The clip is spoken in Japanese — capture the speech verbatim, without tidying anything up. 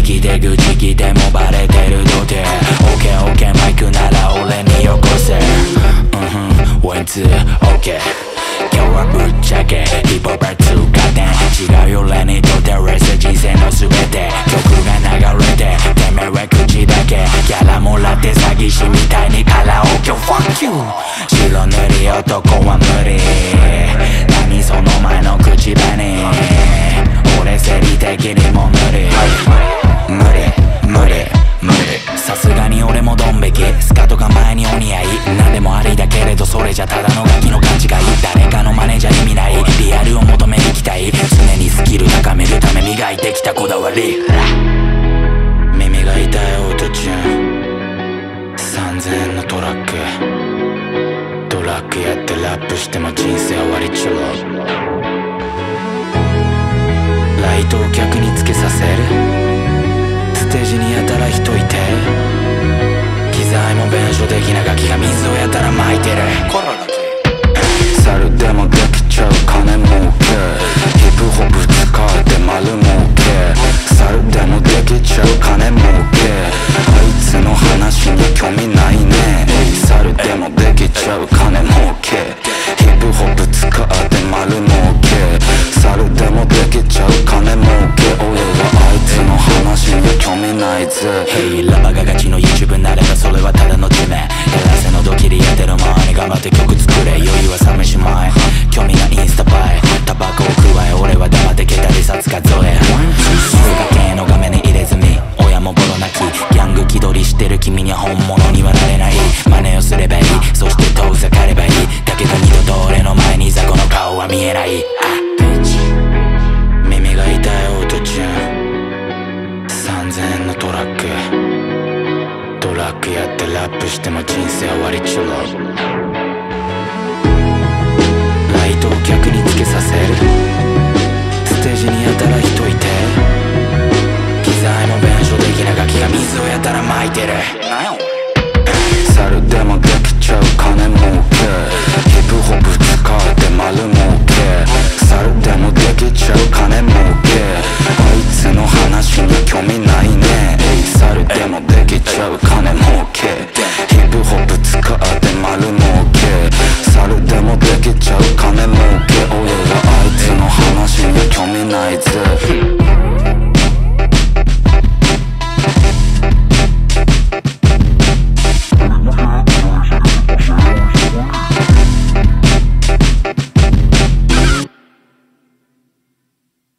きで愚痴きでもバレてる土手 オーケーオーケー マイクなら俺によこせうんふんワンツーオーケー今日はぶっちゃけヒップホップ通過点違うよ俺にとってレース人生の全て曲が流れててめえは口だけギャラもらって詐欺師みたいにカラオケ Fuck you 白塗り男は無理何その前の口紅俺生理的にも無理無理無理無理さすがに俺もドン引きスカートが前にお似合い何でもありだけれどそれじゃただのガキの勘違い誰かのマネじゃ意味ないリアルを求めに来たい常にスキル高めるため磨いてきたこだわり耳が痛いオートチューンさんぜんえんのトラックドラッグやってラップしても人生終わりちょろライトを逆につけさせるステージにやたら人いて機材も弁償できなガキが水をやたら撒いてる猿でもできちゃう金儲けヒップホップ使って丸儲け猿でもできちゃう金儲けあいつの話に興味ないね猿でもできちゃう金儲けヒップホップ使って丸儲け猿でもできちゃう金儲け俺はあいつの話に興味ないぜ Hey ラバがガチの YouTube なればそれはただの地名やらせのドッキリやってる前に頑張って曲作れ余裕は冷めしまえ興味ないインスタ映えタバコを加え俺は黙って桁で札数え数学系の画面に入れ墨親もボロ泣きギャング気取りしてる君には本物にはなれない真似をすればいいそして遠ざかればいいだけど二度と俺の前に雑魚の顔は見えない耳が痛いオートチューンさんぜんえんのトラックドラッグやってラップしても人生終わりちょろライトを逆につけさせるステージにやたら人いて機材も弁償できなガキが水をやたら撒いてる